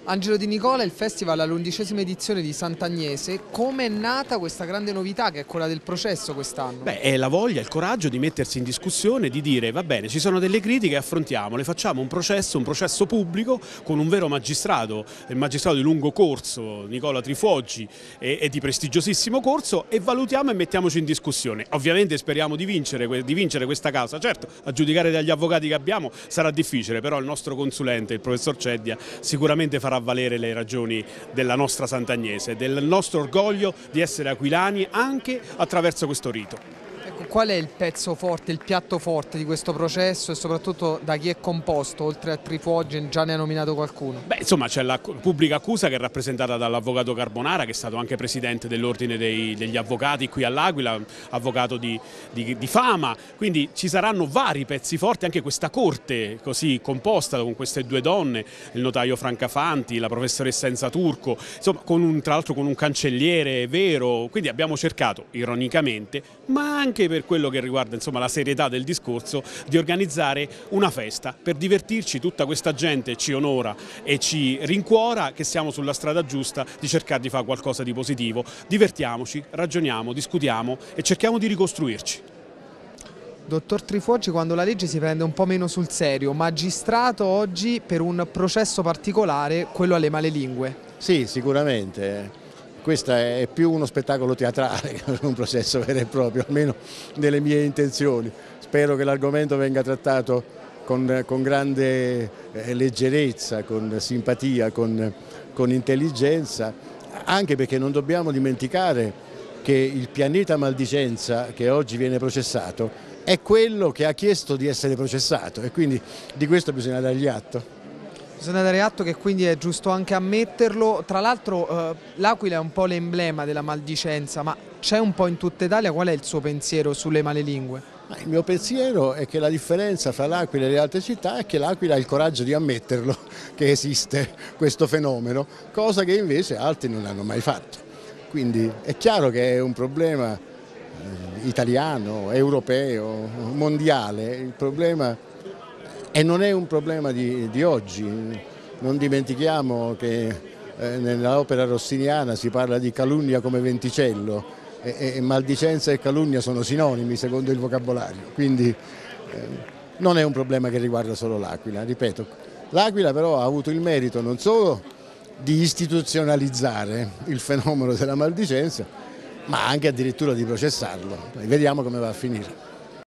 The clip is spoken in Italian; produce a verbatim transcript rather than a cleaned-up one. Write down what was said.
Angelo Di Nicola, il festival all'undicesima edizione di Sant'Agnese. Come è nata questa grande novità che è quella del processo quest'anno? Beh, è la voglia, il coraggio di mettersi in discussione, di dire va bene, ci sono delle critiche, affrontiamole, facciamo un processo, un processo pubblico con un vero magistrato, il magistrato di lungo corso, Nicola Trifoggi, e, e di prestigiosissimo corso, e valutiamo e mettiamoci in discussione. Ovviamente speriamo di vincere, di vincere questa causa, certo a giudicare dagli avvocati che abbiamo sarà difficile, però il nostro consulente, il professor Ceddia, sicuramente farà valere le ragioni della nostra Sant'Agnese, del nostro orgoglio di essere aquilani anche attraverso questo rito. Ecco, qual è il pezzo forte, il piatto forte di questo processo e soprattutto da chi è composto, oltre a Trifoggi, già ne ha nominato qualcuno? Beh, insomma, c'è la pubblica accusa che è rappresentata dall'avvocato Carbonara, che è stato anche presidente dell'ordine dei, degli avvocati qui all'Aquila, avvocato di, di, di fama, quindi ci saranno vari pezzi forti, anche questa corte così composta con queste due donne, il notaio Francafanti, la professoressa Enza Turco, insomma, con un, tra l'altro con un cancelliere vero, quindi abbiamo cercato, ironicamente, ma anche per quello che riguarda insomma, la serietà del discorso, di organizzare una festa per divertirci. Tutta questa gente ci onora e ci rincuora che siamo sulla strada giusta di cercare di fare qualcosa di positivo. Divertiamoci, ragioniamo, discutiamo e cerchiamo di ricostruirci. Dottor Trifoggi, quando la legge si prende un po' meno sul serio, magistrato oggi per un processo particolare, quello alle malelingue. Sì, sicuramente. Questo è più uno spettacolo teatrale che un processo vero e proprio, almeno nelle mie intenzioni. Spero che l'argomento venga trattato con, con grande eh, leggerezza, con simpatia, con, con intelligenza, anche perché non dobbiamo dimenticare che il pianeta maldicenza che oggi viene processato è quello che ha chiesto di essere processato e quindi di questo bisogna dargli atto. Bisogna dare atto che quindi è giusto anche ammetterlo. Tra l'altro eh, l'Aquila è un po' l'emblema della maldicenza, ma c'è un po' in tutta Italia. Qual è il suo pensiero sulle malelingue? Il mio pensiero è che la differenza fra l'Aquila e le altre città è che l'Aquila ha il coraggio di ammetterlo, che esiste questo fenomeno, cosa che invece altri non hanno mai fatto. Quindi è chiaro che è un problema eh, italiano, europeo, mondiale. Il problema E non è un problema di, di oggi, non dimentichiamo che eh, nell'opera rossiniana si parla di calunnia come venticello e, e maldicenza e calunnia sono sinonimi secondo il vocabolario, quindi eh, non è un problema che riguarda solo l'Aquila, ripeto. L'Aquila però ha avuto il merito non solo di istituzionalizzare il fenomeno della maldicenza, ma anche addirittura di processarlo. Vediamo come va a finire.